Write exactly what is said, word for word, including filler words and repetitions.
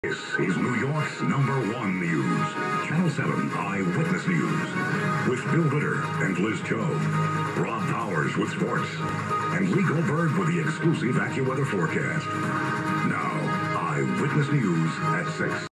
This is New York's number one news, Channel seven Eyewitness News, with Bill Ritter and Liz Cho, Rob Powers with sports, and Lee Goldberg with the exclusive AccuWeather forecast. Now, Eyewitness News at six.